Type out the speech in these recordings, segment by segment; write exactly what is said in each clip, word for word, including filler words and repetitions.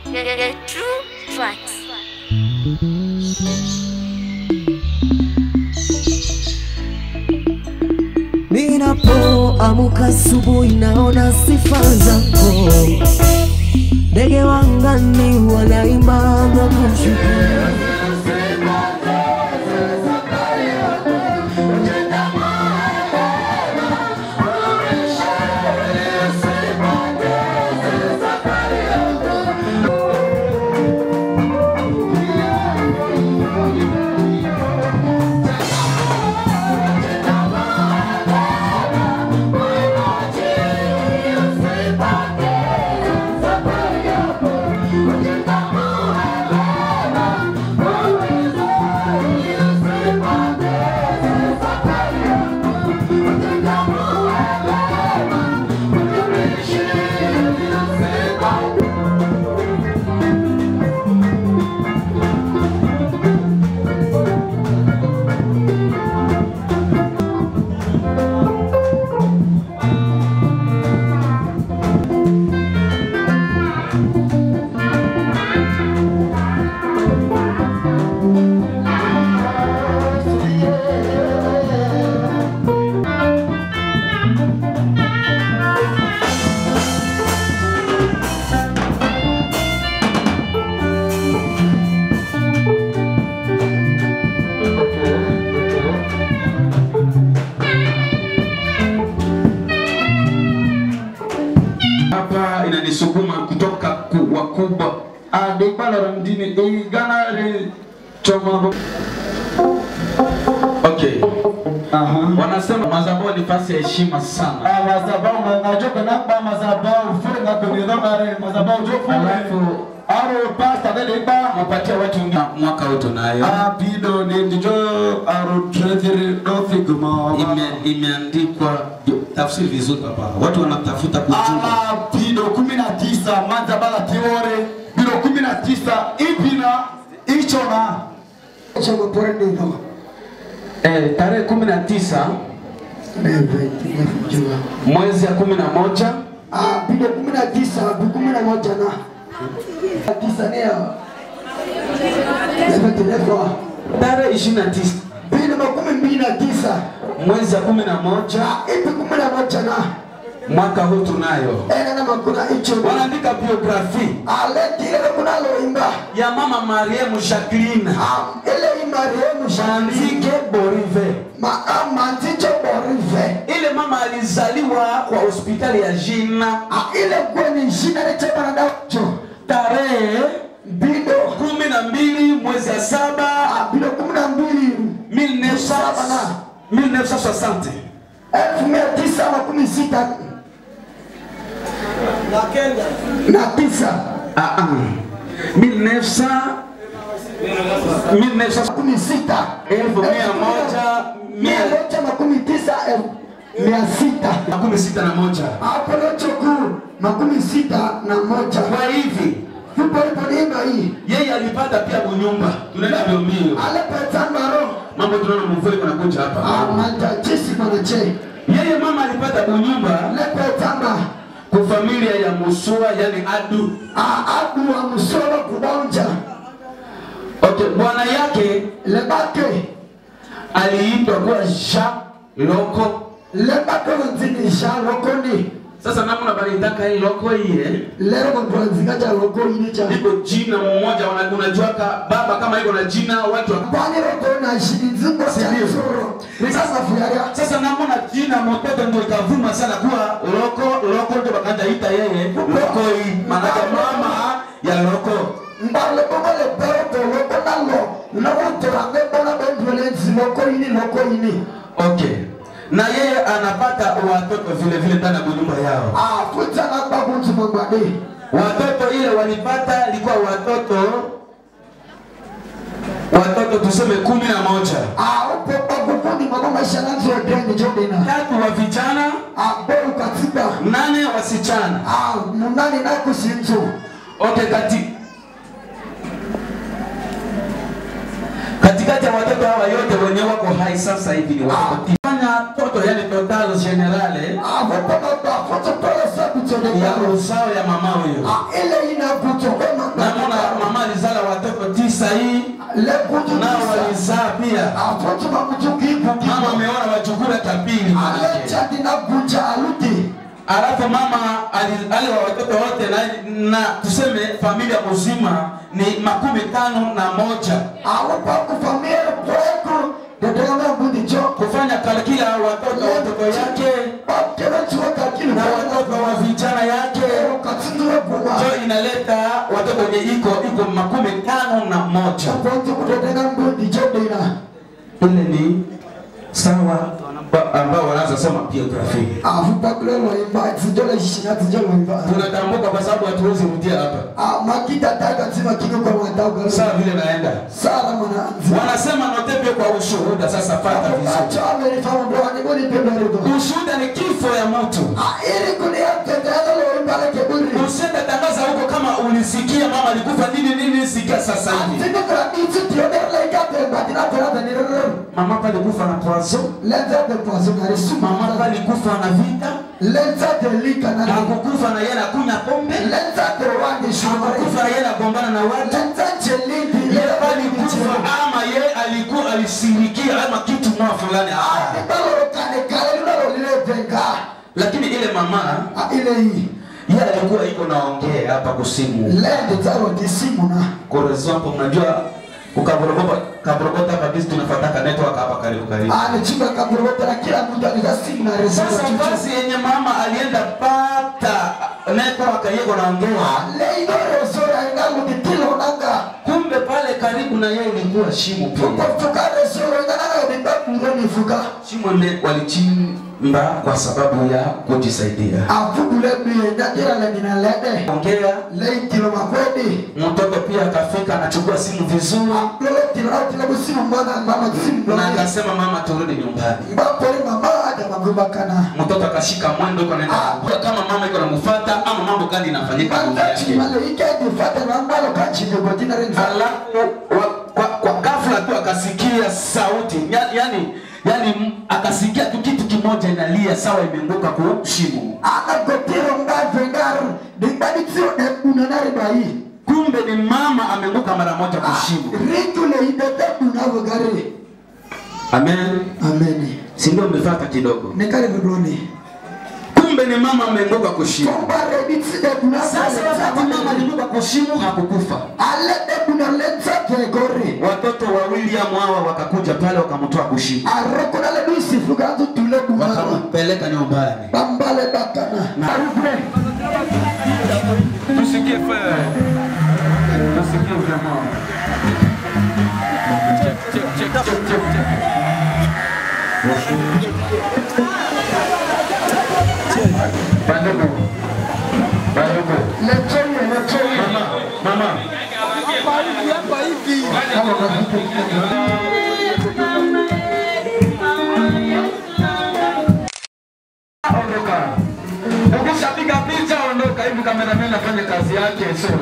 The True Tracks. Ninapoamka asubuhi naona sifa zako, ndege wangani wanaimba na kumshukuru. Inanisukuma kutoka ku wakubwa adebala ramdini igana re choma. Okay. Aha. Wanasema mazabao ni fasi ya heshima sana. Ah, mazabao najoka namba mazabao funga kunidha mare mazabao jofu. Alafu aro pasta dele ba mapatia watu mwaka wote nayo. Ah, pido ni ndijo aro treasury do figma. Ime imeandikwa tafsiri vizuri papa. Watu wanatafuta kujua. Ah, pido kumi na tisa mazabala teore. Pido kumi na tisa ipina ichona. Chama porende no. Eh, tarehe kumi na tisa mwezi ya kumi na moja. Ah, pido kumi na tisa kumi na moja na tisa neo. Lebetelefwa. Tarehe ishirini na tisa. Pido makumi mbili na tisa mwezi ya kumi na moja. Ipi kumi na moja na mwaka huu tunayo. Ena na makuna icho. Wanaandika biografi. Aleti ile kuna loimba ya mama Mariam Jacqueline. Ah, ile Mariam Jandike Borive. Ma amanticho Borive. Ile mama alizaliwa kwa hospitali ya Jina. Ah, ile kwenye Jina ile chapa na dacho. Tarehe bido kumi na mbili mwezi ya saba. Ah, bido kumi na mbili mille neuf cent soixante. Elfu mia tisa makumi sita na Kenya na tisa. Ah ah. mille neuf cent mille neuf cent makumi sita. Elfu mia moja mia moja makumi tisa mia sita makumi sita na moja. Hapo locho kuu makumi sita na moja. Kwa hivi Fupo ipo niimba hii. yeye alipata pia mnyumba. Tunaenda biomio. Ale petambaro. Mambo tunaona mvua iko nakuja hapa. Ah, manja jisi manache. Yeye mama alipata mnyumba. Lepe tamba. Kwa familia ya Musura yani Adu. Ah, Adu wa Musura kubonja. Okay, bwana yake Lebake aliitwa kwa Jacques Loko. Lebake nzini Jacques Loko ni. Sasa namna balitaka hii Loko hii eh. Lero mwanzikaja Loko hii cha. Iko jina mmoja unajua baba kama iko na jina watu wa Bani Loko na shilinzingo sio. Sasa fuyaria. Sasa namna jina mtoto ndio ikavuma sana kuwa Loko Loko ndio bakaanza ita yeye Loko hii. Maana mama ya Loko. Mbale kama le pero Loko nalo. Loko turange bona bendolezi Loko hii Loko hii. Okay. Na yeye anapata watoto vile vile tena kwa nyumba yao. Ah, futa na babu tumambade. Watoto ile walipata ilikuwa watoto watoto tuseme kumi na moja. Ah, upo babu kundi mama maisha nanzo ya deni jodena. Tatu wa vijana, ah bora katika. Nane wasichana. Ah, munane na kusinzo. Okay, kati katikati ya watoto hawa yote wenye wako hai sasa hivi ni watoto. Fanya toto yani total generale. Ah, wapo na foto pale sabu ya uzao ya mama huyo. Namona mama alizala watoto tisa hii. Nao walizaa pia. Mama ameona wachukula tabili. Alafu mama ali wa watoto wote na, na tuseme familia mzima ni makumi tano na moja. Kufanya kalkila watoto watoto yake na watoto wa vijana yake jo inaleta watoto wenye iko iko makumi tano na moja. Ile ni sawa ambao wanaanza soma biography. Tunatambuka kwa sababu hatuwezi rudia hapa. Sasa vile naenda. Wanasema notepe kwa ushuhuda. Sasa pata vizuri. Ushuhuda ni kifo ya mtu. Usiende tangaza huko kama ulisikia mama alikufa nini nini sikia sasa hivi. Mama pale kufa na poison. Mama pale kufa na vita. Na kukufa na yeye kunywa pombe. Kufa na yeye gombana na watu. Yeye pale kufa ama yeye alikuwa alisirikia ama kitu mwa fulani. Lakini ile mama ile hii yeye alikuwa iko naongea hapa kusimu. Lende taro kisimu na. Kwa example unajua ukaborogota kaborogota kabisa tunafuata network hapa karibu karibu. Ah ni chimba kaborogota na kila mtu anasimu na resource. Sasa basi yenye mama alienda pata network yeye naongea. Leo resora ingawa kitilo nanga. Kumbe pale karibu na yeye ilikuwa shimo pia. Kutoka resora ingawa ndio nifuka. Shimo ndio walichimba kwa sababu ya kujisaidia. Afubule bie ndajira la ninalede. Ongea leo kilo makwedi. Mtoto pia akafika anachukua simu vizuri. Leo kilo kilo simu mbona mama simu. Na akasema mama turudi nyumbani. Mbapo mama hata magubakana. Mtoto akashika mwendo kwa nenda. Kama mama iko namfuata ama mambo gani inafanyika nyuma yake. Mama ikajifuata na mbalo kachini kwa jina renza. Alafu kwa ghafla tu akasikia sauti. Yaani yani akasikia tu kitu kimoja inalia sawa imeanguka kwa shimo. Akagotero ngazo ngaru dibadi sio na unanari bai. Kumbe ni mama ameanguka mara moja kwa shimo. Ritu le idete unavo gari. Amen. Amen. Si ndio umefuata kidogo. Nekale vidoni. Kumbe ni mama ameanguka kwa shimo. Sasa wakati mama alianguka kwa shimo hakukufa. Alete kuna lenza Gregori. Watoto wa William hawa wakakuja pale wakamtoa kwa shimo. Arokona le bisi fugazo tule kumara. Wakampeleka nyumbani. Bambale bakana. Na tusikie frère. Tusikie vraiment. Check check check check check. Bandugu. Bandugu. Letoni, letoni. Mama, mama. Hapa hivi, hapa hivi. Ondoka. Ukishapiga picha ondoka hivi cameraman afanye kazi yake sio.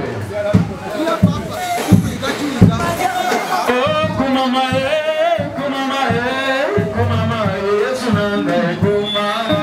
Oh, kumama eh, kumama eh, kumama eh, Yesu nanga kumama.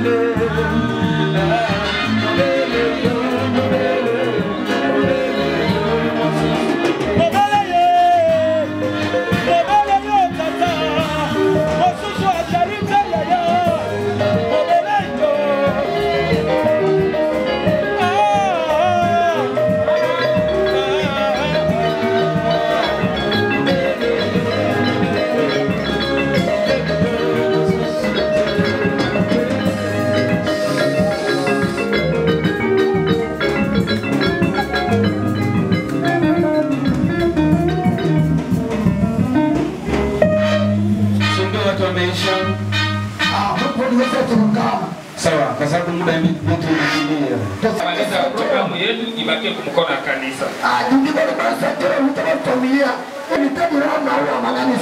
Sawa, kwa sababu muda mtu unakimbia. Maliza programu yetu ibakie kumkona kanisa. Ah, ndio bado basi tena mtu familia. Ni tabu na au